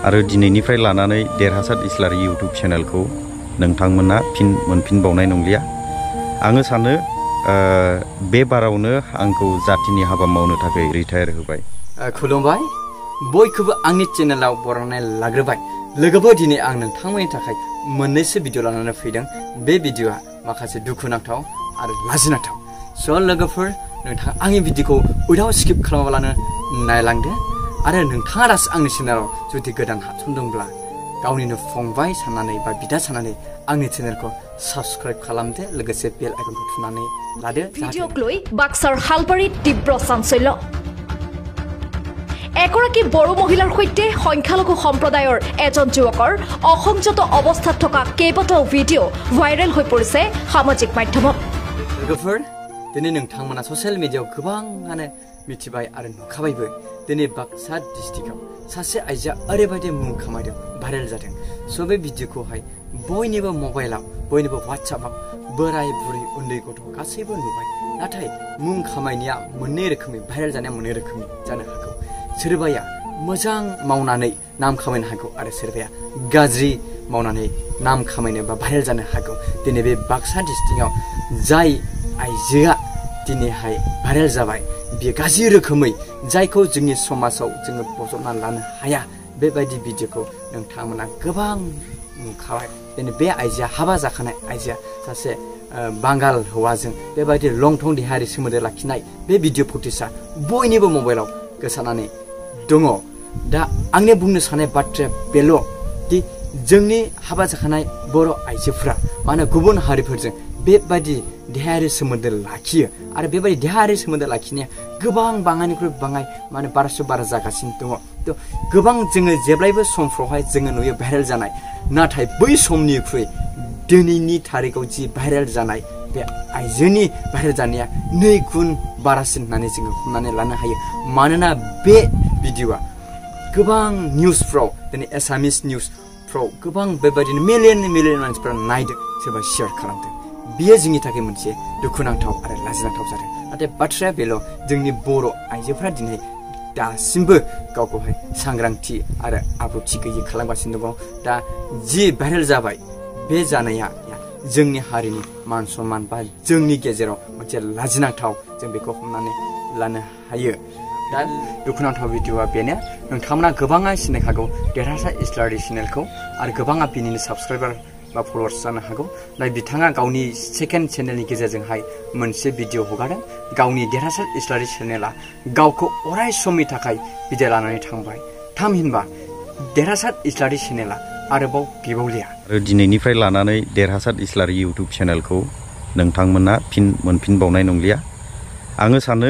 आरो दिनैनिफ्राय लानानै देरहासार इस्लारि YouTube चेनेलखौ नोंथांमोना फिन मोनफिनबावनाय नंलिया। आङो सानो बे बारावनो आंखौ जातिनि हाबा मावनो थाखाय रिटायार होबाय। खुलुमबाय, बयखौबो आंनि चेनेलाव बरायनाय लाग्रोबाय। लोगोफोर, दिनै आं नोंथांमोननि थाखाय मोननैसो भिडिअ लानानै फैदों। बे भिडिअआ माखासे दुखुनांथाव आरो लाजिनांथाव। स' लोगोफोर, नोंथाङा आंनि भिडिअखौ उइदाउट स्किप खालामाबालानो नायलांदो। आरो नोंथाङा दासो आंनि चेनेलाव जुदि गोदान हाबसनदोंब्ला गावनिनो फंबाय साननानै बा बिदा साननानै आंनि चेनेलखौ साबस्क्राइब खालामदो, लोगोसे बेल आइकनखौ थुनानै लादो। ভিডিঅ'ক লৈ বাক্সাৰ হালবাৰীত তীব্ৰ চাঞ্চল্য। এগৰাকী বড়ো মহিলাৰ সৈতে সংখ্যালঘু সম্প্ৰদায়ৰ এজন যুৱকৰ অসংযত অৱস্থাত থকা কেইবাটাও ভিডিঅ' ভাইৰেল হৈ পৰিছে সামাজিক মাধ্যমত। लोगोफोर, दिनै नोंथांमोना ससियेल मिडियायाव गोबाङानो मिथिबाय आरो नुखाबायबो। दिनै बाक्सा डिस्ट्रिक्टआव सासे आइजोआ ओरैबायदि मुं खामायदों, भाइरेल जादों। स' बे भिडिअखौहाय बयनिबो मबाइलाव, बयनिबो वाट्सएपआव बोराय बुरै उन्दै गथ' गासैबो नुबाय। नाथाय मुं खामायनाया मोननै रोखोमनि, भाइरेल जानाया मोननै रोखोमनि जानो हागौ। सोरबाया मोजां मावनानै नाम खामायनो हागौ आरो सोरबाया गाज्रि मावनानै नाम खामायनो बा भाइरेल जानो हागौ। दिनै बे बाक्सा डिस्ट्रिक्टआव जाय आइजोआ दिनैहाय भाइरेल जाबाय, बियो गाज्रि रोखोमै जायखौ जोंनि समाजाव जोङो बजबना लानो हाया, बेबायदि भिडिअखौ नोंथांमोना गोबां नुखाबाय। दिनै बे आइजोआ, हाबा जाखानाय आइजोआ सासे बांगाल हौवाजों बेबायदि लं थं देहायारि सोमोन्दो लाखिनाय बे भिडिअ फुटेजआ बयनिबो मबाइलाव गोसारनानै दङ। दा आंनि बुंनो साननाय बाथ्राया बेल' दि जोंनि हाबा जाखानाय बर' आइजोफोरा मानो गुबुन हारिफोरजों बेबायदि देहायारि सोमोन्दो लाखियो आरो बेबायदि देहायारि सोमोन्दो लाखिनाया गोबां बाङाइनिख्रुइ बाङाइ माने बारासो बारा जागासिनो दङ। थ' गोबां जोङो जेब्लायबो समफ्रावहाय जोङो नुयो भाइरेल जानाय, नाथाय बै समनिख्रुइ दिनैनि थारिखआव जि भाइरेल जानाय बे आइजोनि भाइरेल जानाया 2 गुन बारासिन होननानै जोङो हमनानै लानो हायो। मानोना बे भिडिअआ गोबां निउसफ्राव, दिनै एसामिस निउसफ्राव गोबां बेबायदिनो मिलियन मानसिफोरा नायदों, सोरबा शेयार खालामदों। बियो जोंनि थाखाय मोनसे दुखुनांथाव आरो लाजिनांथाव जादों। नाथाय बाथ्राया बेल', जोंनि बर' आइजोफोरा दिनै दासिमबो गावखौहाय सांग्रांथि आरो आब्रुथि गैयै खालामगासिनो दङ। दा जि भाइरेल जाबाय, बे जानाया जोंनि हारिनि मान सन्मान बा जोंनि गेजेराव मोनसे लाजिनांथाव, जों बेखौ हमनानै लानो हायो। दा दुखुनांथाव भिडिअआ बेनो, नोंथांमोना गोबाङा सिनायखागौ देरहासार इस्लारि चेनेलखौ आरो गोबाङा बिनिनो साबस्क्राइबार बा फलोवार्स जानो हागौ। दा बिथाङा गावनि सेकेन्ड चेनेलनि गेजेरजोंहाय मोनसे भिडिअ हगारदों। गावनि देरहासार इस्लारि चेनेला गावखौ अराय समनि थाखाय बिदाय लानानै थांबाय। थामहिनबा देरहासार इस्लारि चेनेला आरोबाव गैबावलिया। आरो दिनैनिफ्राय लानानै देरहासार इस्लारि YouTube चेनेलखौ नोंथांमोना फिन मोनफिनबावनाय नंलिया। आङो सानो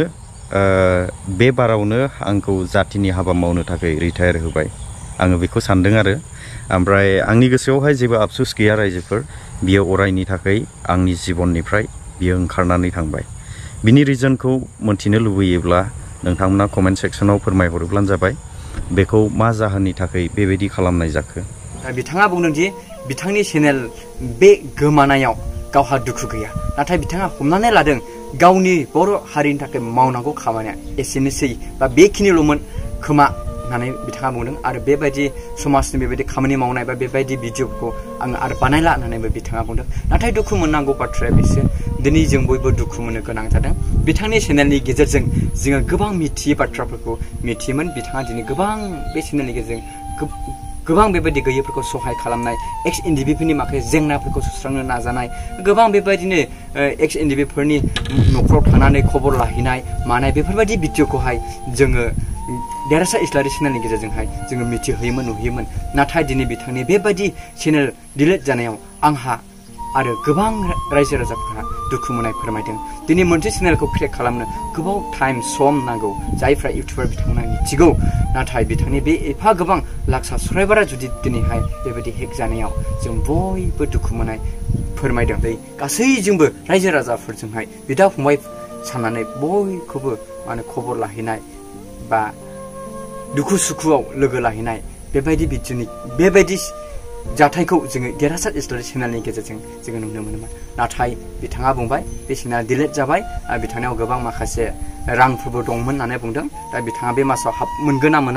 बे बारावनो आंखौ जातिनि हाबा मावनो थाखाय रिटायार होबाय। आङो बेखौ सानदों आरो ओमफ्राय आंनि गोसोआवहाय जेबो आफसुस गैया रायजोफोर। बियो अरायनि थाखाय आंनि जिबननिफ्राय बियो ओंखारनानै थांबाय। बिनि रिजनखौ मोनथिनो लुबैयोब्ला नोंथांमोना कमेन्ट सेक्सनाव फोरमायहरोब्लानो जाबाय बेखौ मा जाहोननि थाखाय बेबायदि खालामनाय जाखो। बिथाङा बुंदों दि बिथांनि चेनेल बे गोमानायाव गावहा दुखु गैया, नाथाय बिथाङा हमनानै लादों गावनि बर' हारिनि थाखाय मावनांगौ खामानिया एसेनोसै बा बेखिनिल'मोन खोमा होननानै बिथाङा बुंदों। आरो बेबायदि समाजनि बेबायदि खामानि मावनाय बा बेबायदि भिडिअखौ आङो आरो बानायला होननानैबो बिथाङा बुंदों। नाथाय दुखु मोननांगौ बाथ्राया बेसो, दिनै जों बयबो दुखु मोननो गोनां जादों। बिथांनि चेनेलनि गेजेरजों जोङो गोबां मिथियै बाथ्राफोरखौ मिथियोमोन। बिथाङा दिनै गोबां बे चेनेलनि गेजेरजों गोबां बेबायदि गैयैफोरखौ सहाय खालामनाय, एक्स एनडिबिफोरनि माखासे जेंनाफोरखौ सुस्रांनो नाजानाय, गोबां बेबायदिनो एक्स एनडिबिफोरनि न'खराव थांनानै खबर लाहैनाय मानाय, बेफोरबायदि भिडिअखौहाय जोङो देरहासार इस्लारि चेनेलनि गेजेरजोंहाय जोङो मिथिहोयोमोन, नुयोमोन। नाथाय दिनै बिथांनि बेबायदि चेनेल डिलिट जानायाव आंहा आरो गोबां रायजो राजाफोरा दुखु मोननाय फोरमायदों। दिनै मोनसे चेनेलखौ क्रिएट खालामनो गोबाव टाइम सम नांगौ, जायफ्रा इउटिउबार बिथांमोना मिथिगौ। नाथाय बिथांनि बे एफा गोबां लाख साबस्क्राइबारा जुदि दिनैहाय बेबायदि हेक जानायाव जों बयबो दुखु मोननाय फोरमायदों। गासैजोंबो रायजो राजाफोरजोंहाय बिदा फंबाय साननानै बयखौबो माने खबर लाहैनाय बा दुखु सुखुआव लोगो लाहैनाय, बेबायदि भिडिअनि बेबायदि जाथायखौ जोङो देरहासार इस्लारि चेनेलनि गेजेरजों जोङो नुनो मोनोमोन। नाथाय बिथाङा बुंबाय बे चेनेला डिलिट जाबाय, बिथांनियाव गोबां माखासे रांफोरबो दंमोन होननानै बुंदों। दा बिथाङा बे मासाव मोनगोन ना मोना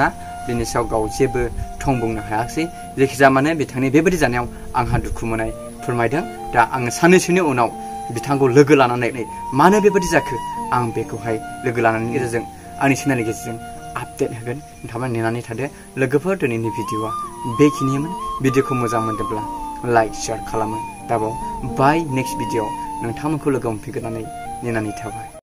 बेनि सायाव गाव जेबो थं बुंनो हायाखै जायखिजाया माने बिथांनि बेबायदि जानायाव आंहा दुखु मोननाय फोरमायदों दा आङो साननैसोनि उनाव बिथांखौ लोगो लानानै मानो बेबायदि जाखो आं बेखौहाय लोगो लानायनि गेजेरजों आंनि चेनेलनि गेजेरजों आपडेट होगोन नोंथाङा नेनानै थादो लोगोफोर दिनैनि भिडिअआ बेखिनिमोन भिडिअखौ मोजां मोनदोंब्ला लाइक शेयार खालामो दाबाव बाय नेक्स्ट भिडिअ नोंथांमोनखौ लोगो मोनफिनगोन होननानै नेनानै थाबाय